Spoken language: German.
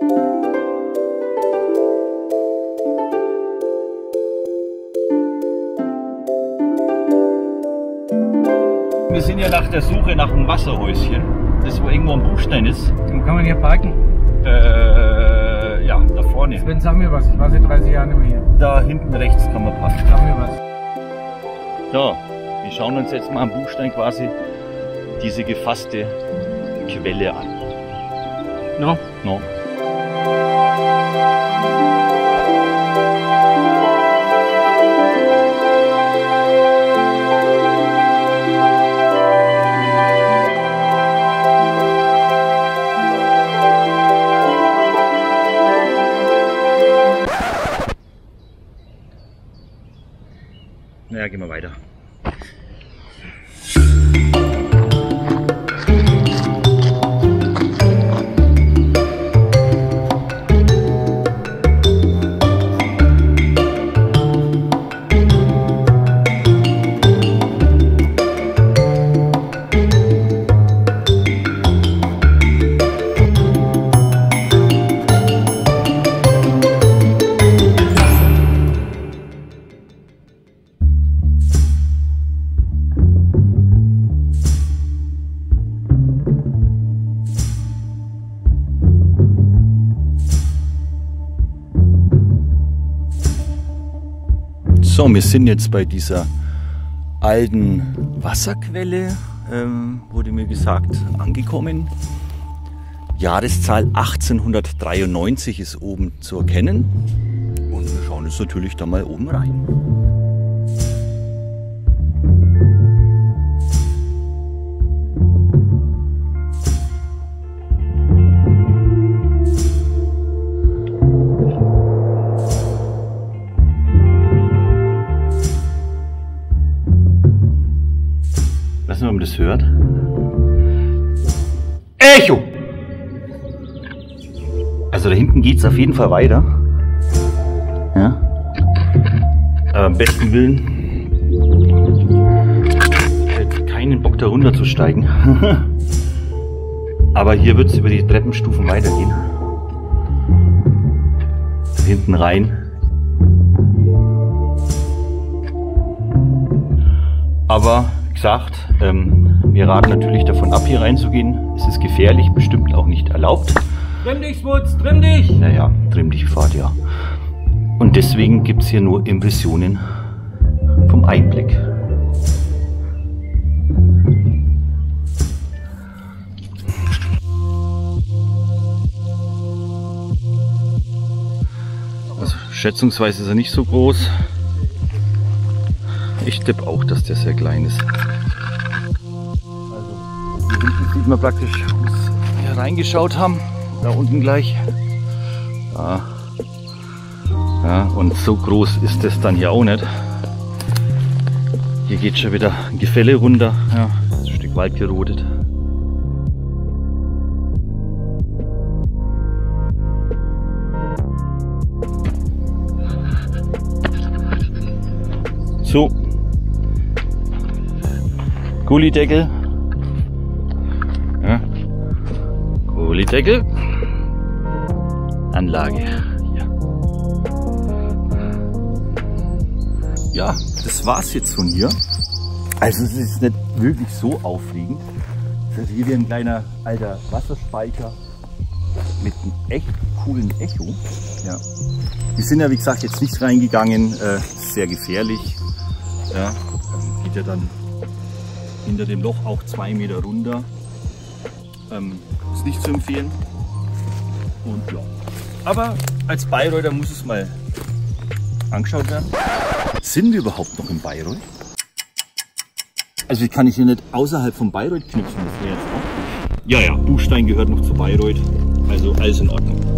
Wir sind ja nach der Suche nach einem Wasserhäuschen, das wo irgendwo am Buchstein ist. Und kann man hier parken? Ja, da vorne. Sven, sag mir was, ich war seit 30 Jahren immer hier. Da hinten rechts kann man parken. Sag mir was. So, wir schauen uns jetzt mal am Buchstein quasi diese gefasste Quelle an. No? No. Naja, gehen wir weiter. So, wir sind jetzt bei dieser alten Wasserquelle, wurde mir gesagt, angekommen. Jahreszahl 1893 ist oben zu erkennen. Und wir schauen jetzt natürlich da mal oben rein. Weiß nicht, ob man das hört. Echo! Also da hinten geht es auf jeden Fall weiter. Ja. Aber am besten Willen hätte keinen Bock da runter zu steigen. Aber hier wird es über die Treppenstufen weitergehen. Da hinten rein. Aber wie gesagt, wir raten natürlich davon ab, hier reinzugehen. Es ist gefährlich, bestimmt auch nicht erlaubt. Trimm dich, Schmutz, trimm dich! Naja, trimm dich, Fahrt, ja. Und deswegen gibt es hier nur Impressionen vom Einblick. Also, schätzungsweise ist er nicht so groß. Ich tippe auch, dass der sehr klein ist. Also, hier hinten sieht man praktisch, wo wir reingeschaut haben. Da unten gleich. Ja. Ja, und so groß ist das dann hier auch nicht. Hier geht schon wieder ein Gefälle runter. Ja, ein Stück Wald gerodet. So. Gullideckel. Ja. Gullideckel. Anlage. Ja, das war's jetzt von hier. Also es ist nicht wirklich so aufregend. Das ist hier wie ein kleiner alter Wasserspeicher mit einem echt coolen Echo. Ja. Wir sind ja wie gesagt jetzt nicht reingegangen, sehr gefährlich. Ja. Geht ja dann hinter dem Loch auch 2 Meter runter. Ist nicht zu empfehlen. Und ja. Aber als Bayreuther muss es mal angeschaut werden. Sind wir überhaupt noch in Bayreuth? Also ich kann hier nicht außerhalb von Bayreuth knipsen. Das wäre jetzt auch. Ja, Buchstein gehört noch zu Bayreuth. Also alles in Ordnung.